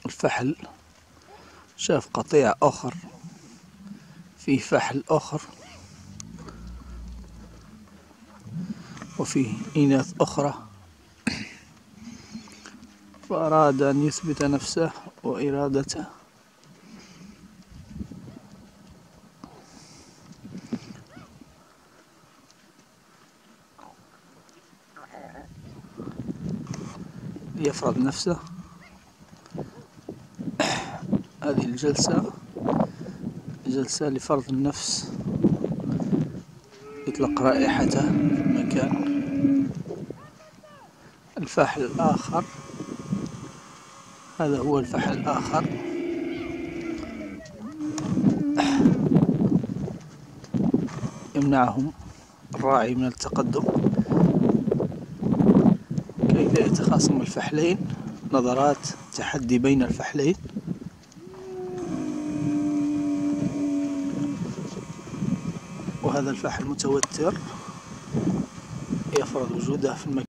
الفحل شاف قطيع آخر فيه فحل آخر وفيه إناث أخرى، فأراد أن يثبت نفسه وإرادته، ليفرض نفسه. هذه الجلسة جلسة لفرض النفس، يطلق رائحته في المكان. الفحل الآخر، هذا هو الفحل الآخر، يمنعهم الراعي من التقدم كي لا يتخاصم الفحلين. نظرات تحدي بين الفحلين، وهذا الفحل متوتر يفرض وجوده في المكان.